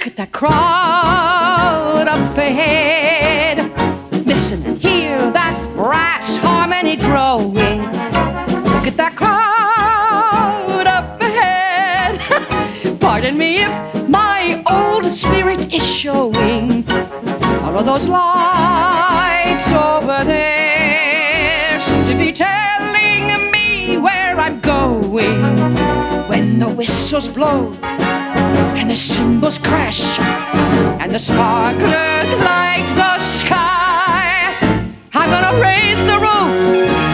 Look at that crowd up ahead. Listen and hear that brass harmony growing. Look at that crowd up ahead. Pardon me if my old spirit is showing. All of those lights over there seem to be telling me where I'm going. When the whistles blow and the cymbals crash and the sparklers light the sky, I'm gonna raise the roof